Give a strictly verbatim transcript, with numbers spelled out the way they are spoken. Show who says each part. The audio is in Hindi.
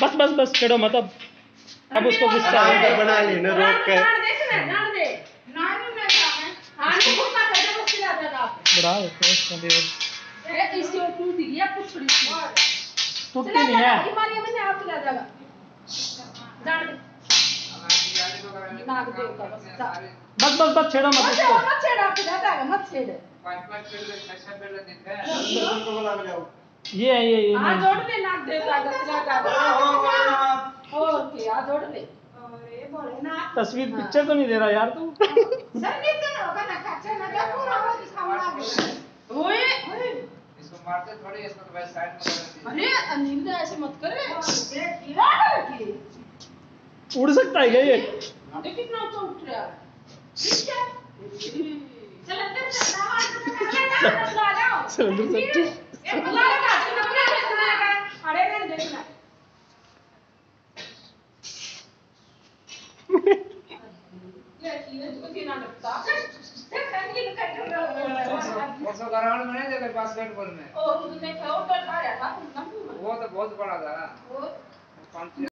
Speaker 1: बस बस बस छेड़ो मत अब अब उसको गुस्सा आ गया
Speaker 2: बना लेना रोक के
Speaker 1: बढ़ा देते हैं इसका देवर टूटती नहीं है बस बस बस छेड़ो मत उसको ये है ये ये
Speaker 3: आ जोड़ ले नाक दे ओके आ जोड़ ले अरे बोले ना
Speaker 1: तस्वीर पिक्चर तो नहीं दे रहा यार तू
Speaker 3: सर नहीं तो होगा ना कच्चा ना क्या पूरा हो दिखाऊंगा ओए
Speaker 4: इसको मारते थोड़ी इसको तो वैसे साइड में
Speaker 3: अरे अनिल ऐसे मत करे ये गिरा रखी
Speaker 1: उड़ सकता है क्या ये
Speaker 3: देखिए कितना ऊंचा उठ रहा है ठीक है चल अंदर चल आ जाओ
Speaker 1: चल अंदर चल
Speaker 3: एक बुला लगा तुमने क्या सुना अरे मैंने देखना ये ये तो कितना लगता है फैमिली का कंट्रोल
Speaker 4: वो सब ग्राउंड में नहीं देखा बास्केटबॉल में
Speaker 3: और उसने खेल कर आ रहा था
Speaker 4: वो तो बहुत बड़ा था
Speaker 3: वो